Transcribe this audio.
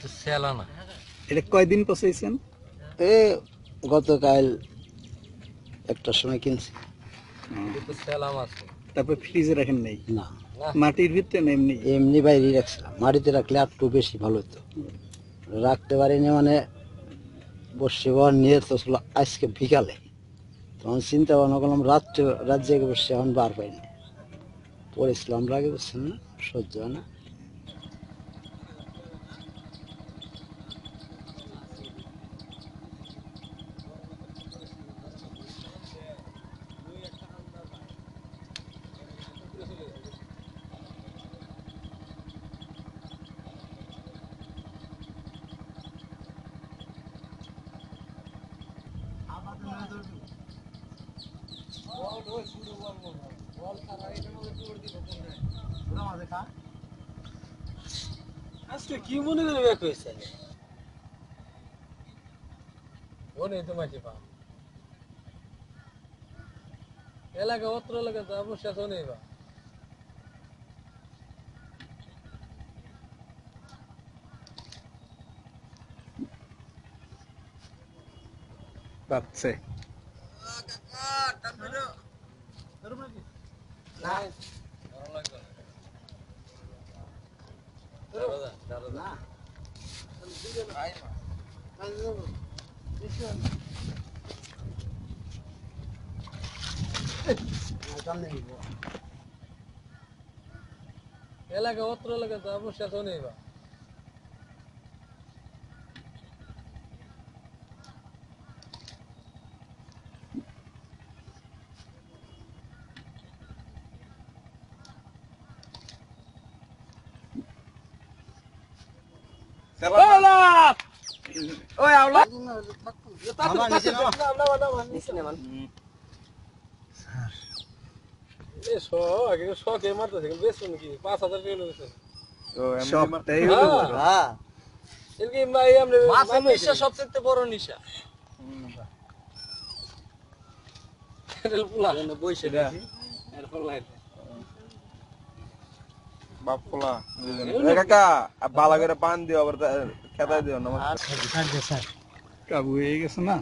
এটা কয়দিন পচাইছেন? গতকাল একটার সময় কিনছি। তারপর ফ্রিজে রাখেন নাই? না, মাটির ভিতরে না এমনি? এমনি বাইরে রাখছিলাম। মাটিতে রাখলে একটু বেশি ভালো হতো, রাখতে পারিনি। মানে বসে নিয়ে তো ছিল আজকে বিকালে, তখন চিন্তা ভাবনা করলাম রাত জেগে বসে এখন বার পাইনি, পড়েছিলাম রাগে, বুঝছেন না, সহ্য হয় না। আজকে কি মনে করে ব্যাক হয়েছে ও নেই তো মাটি পা এলাকা অত্র এলাকা যাবো শেষ নেই বা বাচ্চে এলাকা অত্র এলাকা যাবো শেষ নেই বা ওই আওলা শখে মারতেছে বেশি নাকি 5,000 টাকা লেগেছে সবটাই হ্যাঁ, এরকম ভাই আমরা নেশা সবচেয়ে বড় নেশা রেল পোলা বইছে দেখি এরপর লাইট বাপ পোলা কাকা বালা করে পান দিও, আবার খেতাই দিও না। কাবু হয়ে গেছে না?